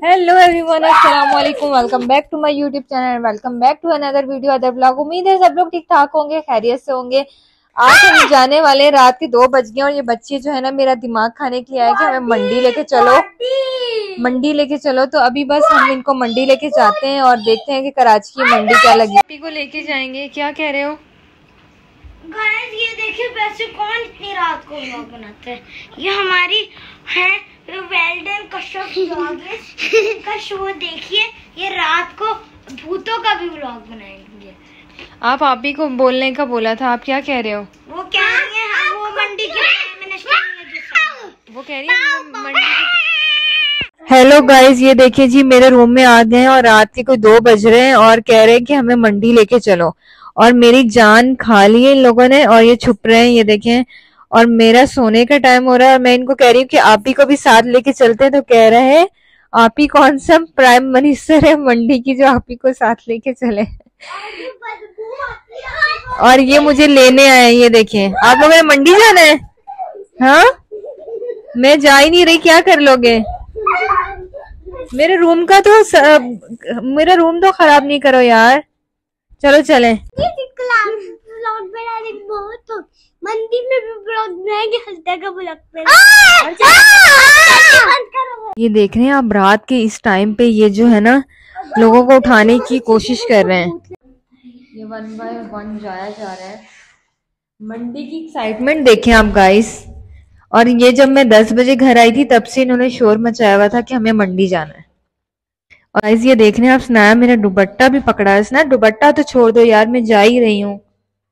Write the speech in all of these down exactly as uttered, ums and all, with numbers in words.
Hello everyone, अस्सलाम वालेकुम। Welcome back to my YouTube channel, welcome back to another video, other blog. उम्मीद है सब लोग ठीक ठाक होंगे, खैरियत से होंगे। आज हम जाने वाले, रात के दो बज गए और ये बच्चे जो है ना मेरा दिमाग खाने के लिए आए कि हमें मंडी लेके चलो, मंडी लेके चलो। तो अभी बस हम इनको मंडी लेके जाते हैं और देखते हैं कि कराची की मंडी क्या लगी। पी को लेके जाएंगे, क्या कह रहे हो? गाइस ये देखिए, वैसे कौन इतनी रात को व्लॉग बनाता है। ये हमारी है वेल्डन कश्यप का शो देखिए, ये रात को भूतों का भी व्लॉग बनाएंगे। आप आप ही को बोलने का बोला था, आप क्या कह रहे हो? वो कह रही है वो मंडी के मिनिस्टर है, वो कह रही है मंडी। हेलो गाइस, ये देखिए जी मेरे रूम में आ गए हैं और रात के कोई दो बज रहे हैं और कह रहे हैं कि हमें मंडी लेके चलो। और मेरी जान खा ली है इन लोगों ने और ये छुप रहे हैं, ये देखें। और मेरा सोने का टाइम हो रहा है और मैं इनको कह रही हूँ कि आप ही को भी साथ लेके चलते हैं, तो कह रहे हैं आप ही कौन सा प्राइम मिनिस्टर है मंडी की जो आप ही को साथ लेके चले। और ये मुझे लेने आए, ये देखें। आप लोगों ने मंडी जाना है? हाँ, मैं जा ही नहीं रही, क्या कर लोगे? मेरे रूम का तो स... मेरा रूम तो खराब नहीं करो यार, चलो चले। मंडी में भी ब्लॉग बनाएंगे, हंसता का ब्लॉग। ये देख रहे हैं आप, रात के इस टाइम पे ये जो है ना लोगों को उठाने की कोशिश कर रहे हैं। ये वन बाय वन जाया जा रहा है। मंडी की एक्साइटमेंट देखें आप गाइस। और ये जब मैं दस बजे घर आई थी तब से इन्होंने शोर मचाया हुआ था कि हमें मंडी जाना है। और गाइस ये देख रहे हैं आप, स्नैप मेरा दुपट्टा भी पकड़ा है। स्नैप दुपट्टा तो छोड़ दो यार, मैं जा ही रही हूँ।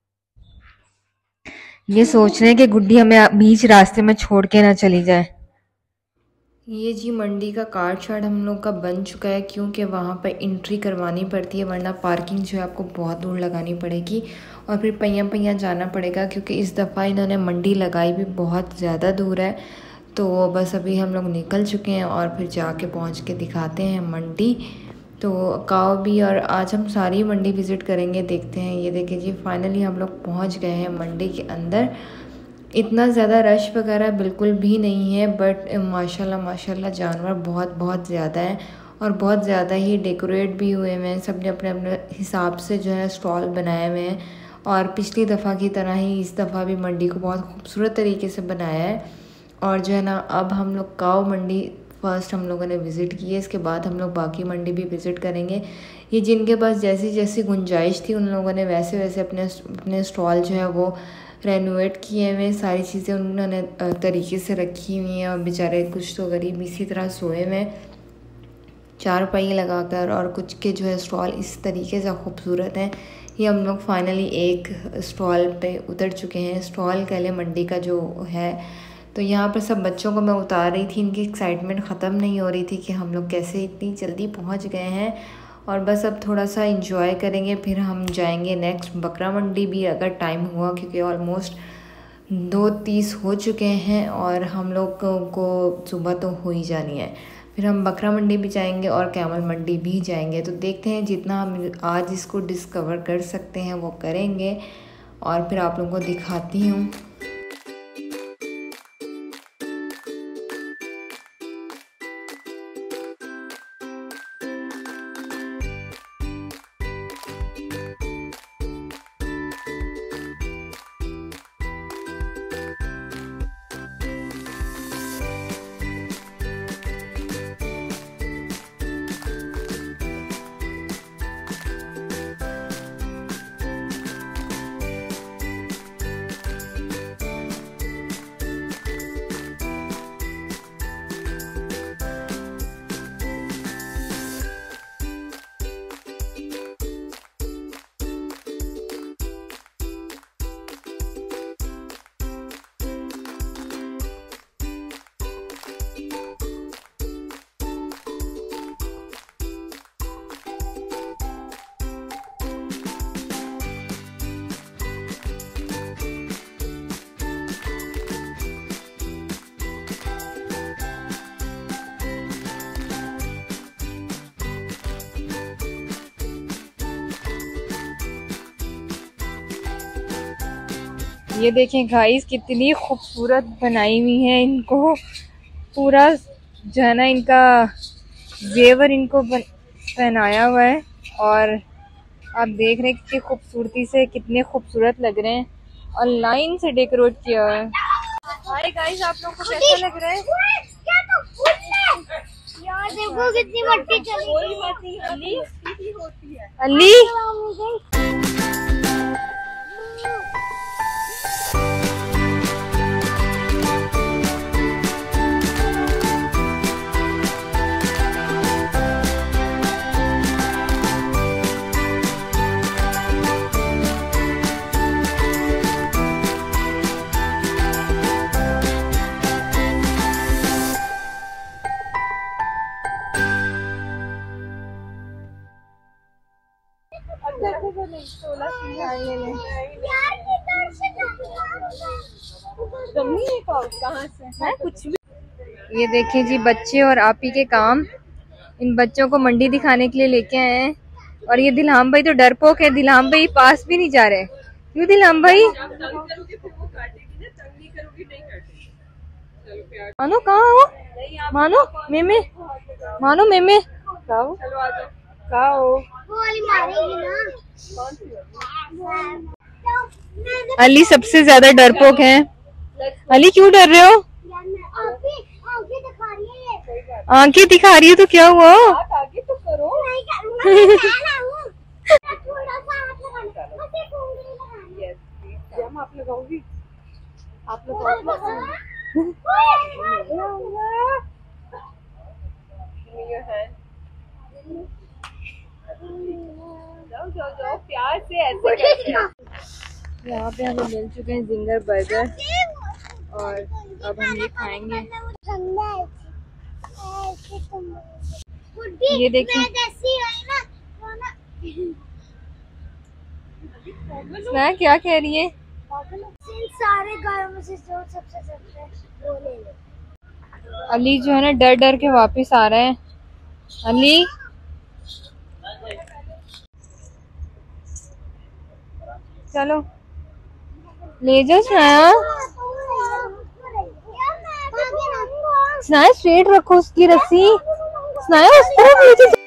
ये सोच रहे हैं कि गुड्डी हमें बीच रास्ते में छोड़ के ना चली जाए। ये जी मंडी का कार्ड शार्ट हम लोग का बन चुका है, क्योंकि वहाँ पर एंट्री करवानी पड़ती है, वरना पार्किंग जो है आपको बहुत दूर लगानी पड़ेगी और फिर पहिया पहिया जाना पड़ेगा, क्योंकि इस दफ़ा इन्होंने मंडी लगाई भी बहुत ज़्यादा दूर है। तो बस अभी हम लोग निकल चुके हैं और फिर जाके पहुँच के दिखाते हैं मंडी। तो काओ भी, और आज हम सारी मंडी विज़िट करेंगे, देखते हैं। ये देखिए जी फाइनली हम लोग पहुँच गए हैं मंडी के अंदर। इतना ज़्यादा रश वगैरह बिल्कुल भी नहीं है, बट माशाल्लाह माशाल्लाह जानवर बहुत बहुत ज़्यादा है और बहुत ज़्यादा ही डेकोरेट भी हुए हुए हैं। सब ने अपने अपने हिसाब से जो है स्टॉल बनाए हुए हैं और पिछली दफ़ा की तरह ही इस दफ़ा भी मंडी को बहुत खूबसूरत तरीके से बनाया है। और जो है ना, अब हम लोग काओ मंडी फर्स्ट हम लोगों ने विज़िट की है, इसके बाद हम लोग बाकी मंडी भी विज़िट करेंगे। ये जिनके पास जैसी जैसी गुंजाइश थी उन लोगों ने वैसे वैसे अपने अपने स्टॉल जो है वो रेनोवेट किए हुए, सारी चीज़ें उन्होंने तरीके से रखी हुई हैं। और बेचारे कुछ तो गरीब इसी तरह सोए हुए चार पहिए लगाकर, और कुछ के जो है स्टॉल इस तरीके से खूबसूरत हैं। ये हम लोग फाइनली एक स्टॉल पे उतर चुके हैं, स्टॉल कह लें मंडी का जो है। तो यहाँ पर सब बच्चों को मैं उतार रही थी, इनकी एक्साइटमेंट ख़त्म नहीं हो रही थी कि हम लोग कैसे इतनी जल्दी पहुँच गए हैं। और बस अब थोड़ा सा इंजॉय करेंगे, फिर हम जाएंगे नेक्स्ट बकरा मंडी भी अगर टाइम हुआ, क्योंकि ऑलमोस्ट दो तीस हो चुके हैं और हम लोग को सुबह तो हो ही जानी है। फिर हम बकरा मंडी भी जाएंगे और कैमल मंडी भी जाएंगे। तो देखते हैं जितना हम आज इसको डिस्कवर कर सकते हैं वो करेंगे और फिर आप लोगों को दिखाती हूँ। ये देखें गाइस, कितनी खूबसूरत बनाई हुई है। इनको पूरा जो है ना, इनका जेवर इनको पहनाया हुआ है और आप देख रहे हैं कितनी खूबसूरती से, कितने खूबसूरत लग रहे हैं और लाइन से डेकोरेट किया हुआ है। हाय गाइस, आप लोगों को कैसा लग रहा है? यार देखो कितनी मट्टी चली अली अली कहाँ से है कुछ भी। ये देखिए जी, बच्चे और आपी के काम। इन बच्चों को मंडी दिखाने के लिए लेके आए हैं और ये दिलहाम भाई तो डरपोक है। दिलहाम भाई पास भी नहीं जा रहे। क्यों दिलहाम भाई? मानो कहाँ हो? मानो मेमे, मानो मेमे खाओ खाओ। अली सबसे ज्यादा डरपोक है। अली क्यों डर रहे हो? आंखें दिखा रही है तो क्या हुआ? आगे तो करो। आप लगाओगी? आप लगाओगी? जाओ जाओ जाओ, प्यार से ऐसे। यहाँ पे हमें मिल चुके हैं जिंगर बर्गर और अब हम ये खाएंगे। ये देखिए, मैं क्या कह रही है? सारे घरों में से जो सबसे सबसे वो ले लो। अली जो है ना डर डर के वापस आ रहे हैं। अली चलो ले जाओ। स्नाया स्नाया स्ट्रेट रखो उसकी रस्सी। स्नाया उस तरफ ले जाओ।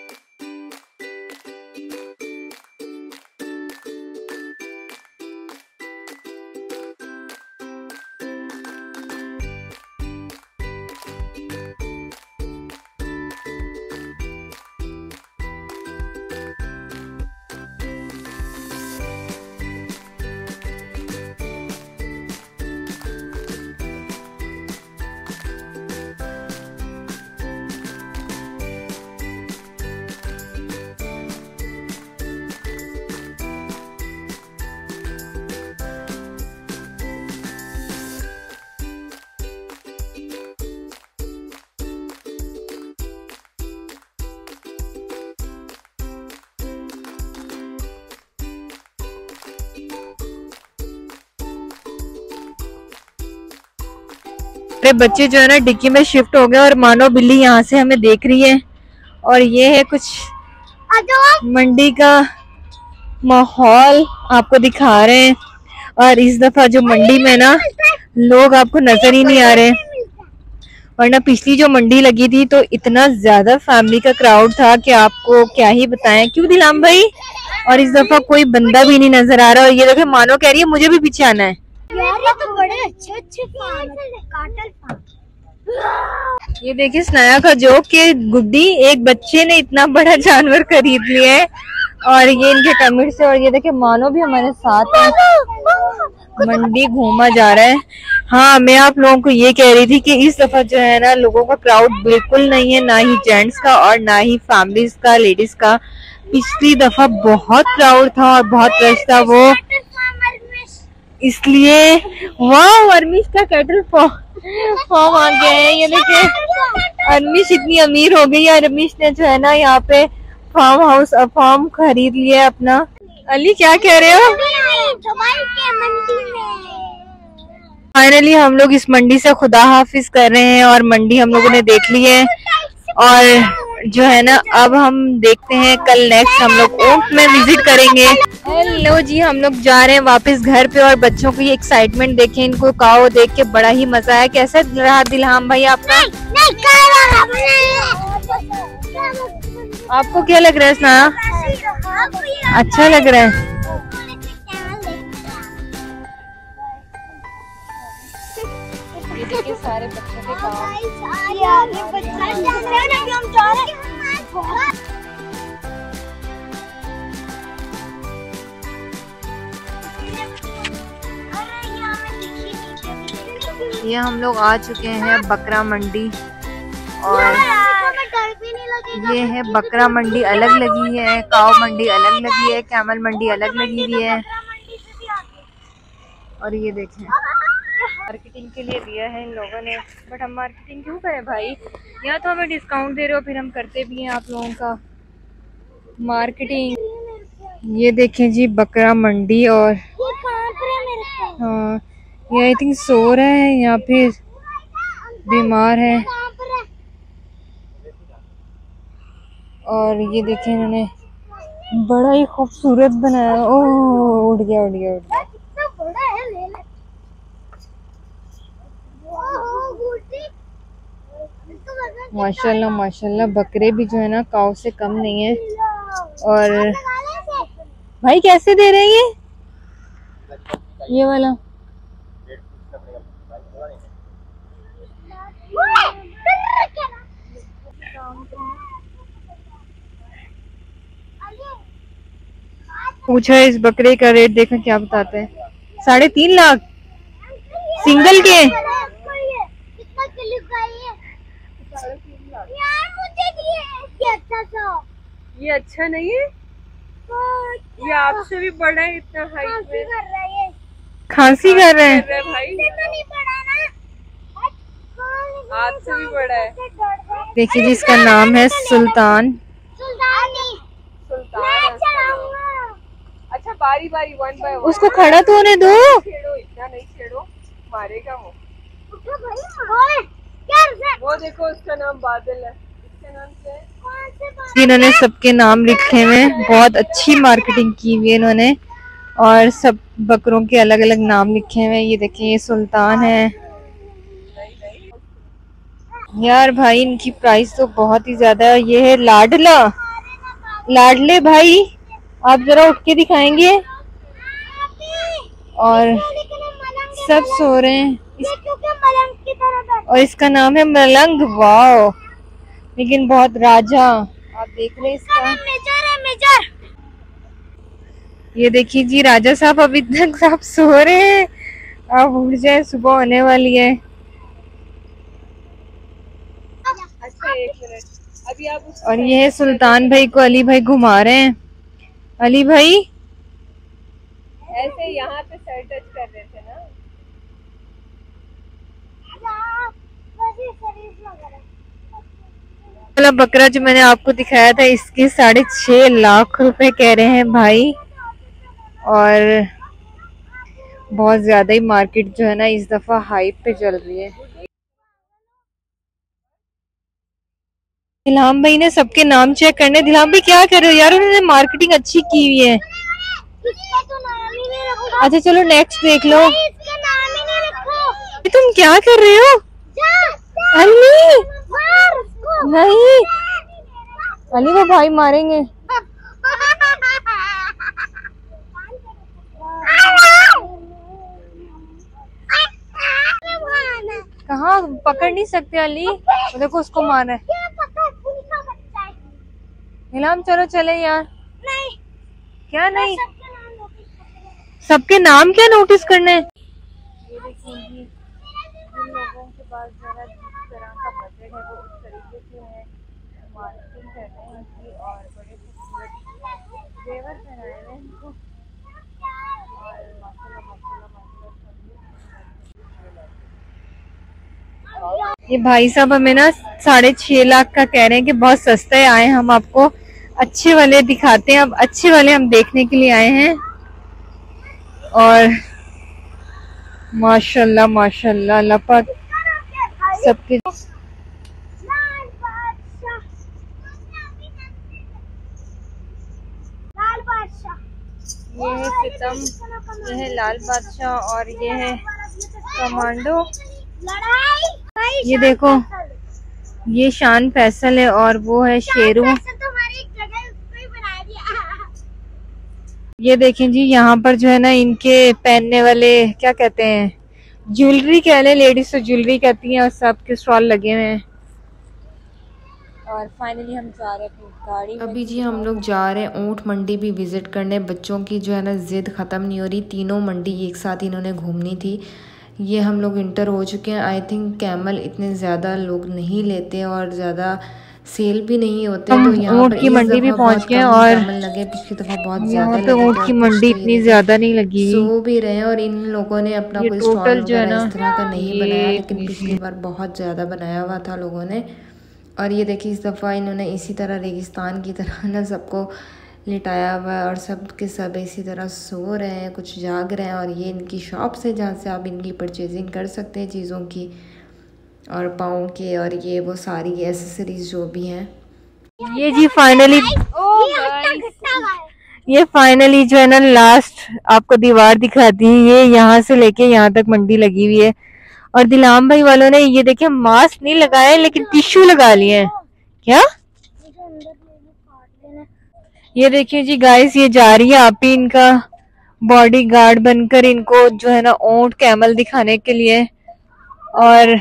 बच्चे जो है ना डिक्की में शिफ्ट हो गए और मानो बिल्ली यहाँ से हमें देख रही है। और ये है कुछ मंडी का माहौल आपको दिखा रहे हैं। और इस दफा जो मंडी में ना लोग आपको नजर ही नहीं आ रहे, वरना पिछली जो मंडी लगी थी तो इतना ज्यादा फैमिली का क्राउड था कि आपको क्या ही बताएं। क्यों दिलाम भाई? और इस दफा कोई बंदा भी नहीं नजर आ रहा। और ये देखो मानो कह रही है मुझे भी पीछे आना है। यार ये तो बड़े अच्छे अच्छे फार्म है, काटल फार्म। ये देखिए स्नाया का जोक कि गुड्डी एक बच्चे ने इतना बड़ा जानवर खरीद लिया है। और ये इनके कमेंट से। और ये देखिए मानो भी हमारे साथ है, मंडी घूमा जा रहा है। हाँ, मैं आप लोगों को ये कह रही थी कि इस दफा जो है ना लोगों का क्राउड बिल्कुल नहीं है, ना ही जेंट्स का और ना ही फैमिलीज का, लेडीज का। पिछली दफा बहुत क्राउड था और बहुत रश था वो, इसलिए वाह अर्मिश का कैटल फॉर्म आ गया है। ये देखिए अर्मिश इतनी अमीर हो गई है। अर्मिश ने जो है ना यहाँ पे फार्म हाउस फार्म खरीद लिया है अपना। अली क्या कह रहे हो? फाइनली हम लोग इस मंडी से खुदा हाफिज कर रहे हैं और मंडी हम लोगों ने देख ली है। और जो है ना अब हम देखते हैं कल नेक्स्ट हम लोग ऊंट में विजिट करेंगे। हेलो जी, हम लोग जा रहे हैं वापस घर पे। और बच्चों की एक्साइटमेंट देखें, इनको काओ देख के बड़ा ही मजा आया। कैसा रहा दिलहाम भाई आपका? आपको क्या लग रहा है सनाया? अच्छा लग रहा है। ये देखिए सारे बच्चों के काम। ये हम लोग आ चुके हैं बकरा मंडी, और ये है बकरा मंडी अलग लगी है, काव मंडी अलग लगी है, कैमल मंडी अलग लगी हुई है। और ये देखें मार्केटिंग के लिए दिया है इन लोगों ने, बट हम मार्केटिंग क्यों करें भाई? या तो हमें डिस्काउंट दे रहे हो, फिर हम करते भी हैं आप लोगों का मार्केटिंग। ये देखें जी बकरा मंडी, और हाँ ये आई थिंक सो रहा है या फिर बीमार है। और ये देखें इन्होंने बड़ा ही खूबसूरत बनाया। ओह उड़ गया उड़ गया उड़ गया। माशाल्लाह माशाल्लाह बकरे भी जो है ना काऊ से कम नहीं है। और भाई कैसे दे रहे हैं ये ये वाला? पूछा इस बकरे का रेट, देखा क्या बताते हैं। साढ़े तीन लाख सिंगल के। ये अच्छा नहीं है, ये आपसे भी बड़ा है इतना हाइट में। खांसी कर रहे हैं भाई, आपसे भी बड़ा है। देखिए जी इसका नाम है सुल्तान। सुल्तान अच्छा बारी बारी वन बाय वन। उसको खड़ा तो होने दो, छेड़ो इतना नहीं छेड़ो, मारेगा वो। वो देखो उसका नाम बादल है, इसका नाम क्या है? इन्होंने सबके नाम लिखे हुए, बहुत अच्छी मार्केटिंग की हुई है इन्होंने, और सब बकरों के अलग अलग नाम लिखे हुए। ये देखिए ये सुल्तान है यार भाई, इनकी प्राइस तो बहुत ही ज्यादा है। ये है लाडला, लाडले भाई आप जरा उठ के दिखाएंगे। और सब सो रहे हैं और इसका नाम है मलंग। वाओ, लेकिन बहुत राजा, आप देख रहे हैं इसका। ये देखिए जी राजा साहब अभी तक आप सो रहे हैं, आप उठ जाए, सुबह होने वाली है। अच्छा एक मिनट अभी आप। और ये है सुल्तान भाई को अली भाई घुमा रहे हैं। अली भाई ऐसे यहाँ पे सर टच कर रहे थे ना। वाला बकरा जो मैंने आपको दिखाया था, इसके साढ़े छह लाख रुपए कह रहे हैं भाई। और बहुत ज्यादा ही मार्केट जो है ना इस दफा हाइप पे चल रही है। दिलहाम भाई ने सबके नाम चेक करने। दिलहाम भाई क्या कर रहे हो यार, उन्होंने मार्केटिंग अच्छी की हुई है। अच्छा चलो नेक्स्ट देख लो। तुम क्या कर रहे हो? अली नहीं, अली वो भाई मारेंगे। कहाँ पकड़ नहीं सकते अली, देखो उसको मार है। नीलाम चलो चले यार। नहीं क्या नहीं, सबके नाम क्या नोटिस करने। ये देखिए जिन लोगों के पास जरा जिस तरह का बजट है वो उस तरीके से है मार्केटिंग कर रहे हैं इनकी, और बड़े खूबसूरत जेवर पहनाए हुए हैं इनको। और माशाल्लाह माशाल्लाह माशाल्लाह। ये भाई साहब हमें ना साढ़े छह लाख का कह रहे हैं कि बहुत सस्ते आए, हम आपको अच्छे वाले दिखाते हैं। अब अच्छे वाले हम देखने के लिए आए हैं। और माशाल्लाह माशाल्लाह लपक सबके। ये है सितम, ये है लाल बादशाह, और ये है कमांडो। ये देखो ये शान फैसल है और वो है शेरू। ये देखें जी, यहाँ पर जो है ना इनके पहनने वाले क्या कहते हैं, ज्वेलरी कह लें, लेडीज तो ज्वेलरी कहती हैं, और सब के स्टॉल लगे हुए हैं। और फाइनली हम जा रहे हैं गाड़ी। अभी जी हम लोग जा रहे हैं ऊँट मंडी भी विजिट करने। बच्चों की जो है ना जिद ख़त्म नहीं हो रही, तीनों मंडी एक साथ इन्होंने घूमनी थी। ये हम लोग इंटर हो चुके हैं। आई थिंक कैमल इतने ज़्यादा लोग नहीं लेते और ज़्यादा सेल भी नहीं होते। तो यहाँ ऊँट की मंडी भी पहुँच गए और कैमल लगे, पिछली दफ़ा बहुत ज़्यादा लगे। ऊँट की मंडी इतनी ज़्यादा नहीं लगी, सो भी रहे हैं। और इन लोगों ने अपना कोई स्टॉल वगैरह इस तरह का नहीं बनाया, लेकिन पिछली बार बहुत ज़्यादा बनाया हुआ था लोगों ने। और ये देखिए इस दफ़ा इन्होंने इसी तरह रेगिस्तान की तरह ना सबको लिटाया हुआ है और सब के सब इसी तरह सो रहे हैं, कुछ जाग रहे हैं। और ये इनकी शॉप से जहाँ से आप इनकी परचेजिंग कर सकते हैं चीज़ों की, और पाँव के और ये वो सारी एसेसरीज जो भी हैं। ये जी फाइनली ये फाइनली जो है ना लास्ट आपको दीवार दिखाती है। ये यहाँ से लेके यहाँ तक मंडी लगी हुई है। और दिलाम भाई वालों ने ये देखिए मास्क नहीं लगाए लेकिन टिश्यू लगा लिए हैं। क्या ये देखिए जी गाइस, ये जा रही है आप ही इनका बॉडी गार्ड बनकर इनको जो है ना ऊंट कैमल दिखाने के लिए। और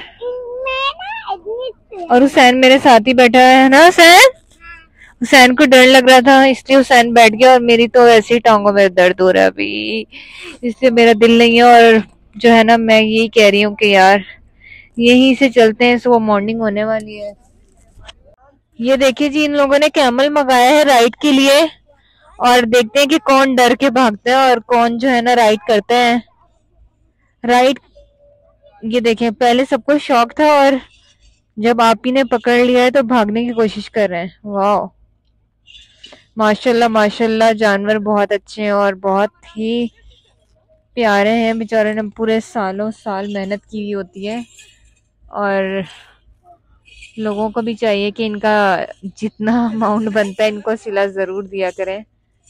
और हुसैन मेरे साथ ही बैठा है ना। हुसैन हुसैन को डर लग रहा था इसलिए हुसैन बैठ गया, और मेरी तो ऐसी टांगों में दर्द हो रहा है अभी, इसलिए मेरा दिल नहीं है। और जो है ना मैं यही कह रही हूँ कि यार यहीं से चलते हैं, सुबह मॉर्निंग होने वाली है। ये देखिए जी इन लोगों ने कैमल मंगाया है राइड के लिए, और देखते हैं कि कौन डर के भागता है और कौन जो है ना राइड करता है। राइड ये देखें, पहले सबको शौक था और जब आप ही ने पकड़ लिया है तो भागने की कोशिश कर रहे हैं। वाह माशाल्लाह माशाल्लाह, जानवर बहुत अच्छे हैं और बहुत ही प्यारे हैं। बेचारे ने पूरे सालों साल मेहनत की हुई होती है, और लोगों को भी चाहिए कि इनका जितना अमाउंट बनता है इनको सिला ज़रूर दिया करें।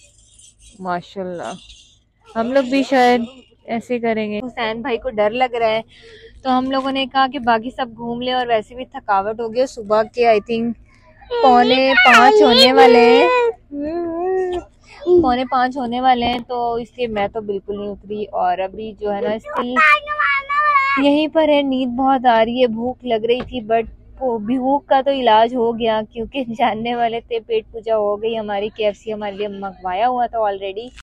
माशाल्लाह हम लोग भी शायद ऐसे करेंगे। हुसैन भाई को डर लग रहा है तो हम लोगों ने कहा कि बाकी सब घूम ले, और वैसे भी थकावट हो गई। सुबह के आई थिंक पौने पाँच होने वाले हैं पौने पाँच होने वाले हैं तो इसलिए मैं तो बिल्कुल नहीं उतरी। और अभी जो है ना स्टिल यहीं पर है। नींद बहुत आ रही है, भूख लग रही थी, बट भूख का तो इलाज हो गया क्योंकि जानने वाले थे, पेट पूजा हो गई हमारी। केएफसी हमारे लिए मंगवाया हुआ था ऑलरेडी।